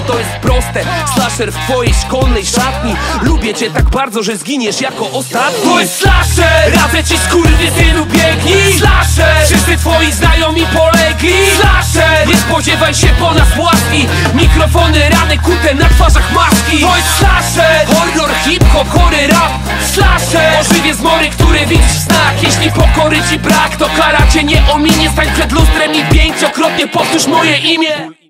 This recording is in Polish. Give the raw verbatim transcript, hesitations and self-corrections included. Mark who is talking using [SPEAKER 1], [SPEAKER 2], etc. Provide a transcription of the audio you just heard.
[SPEAKER 1] to jest proste. Slasher w twojej szkolnej szatni. Lubię cię tak bardzo, że zginiesz jako ostatni. To jest slasher! Radzę ci, skurwysynu, biegnij! Slasher! Wszyscy twoi znajomi polegli! Slasher! Nie spodziewaj się po nas łaski. Mikrofony, rany kute na twarzach maski. To jest slasher! Horror, hip-hop, chory rap. Slasher! Ożywie zmory, które widzisz w snach. Jeśli pokory ci brak, to kara cię nie ominie. Stań przed lustrem i pięciokrotnie powtórz moje imię.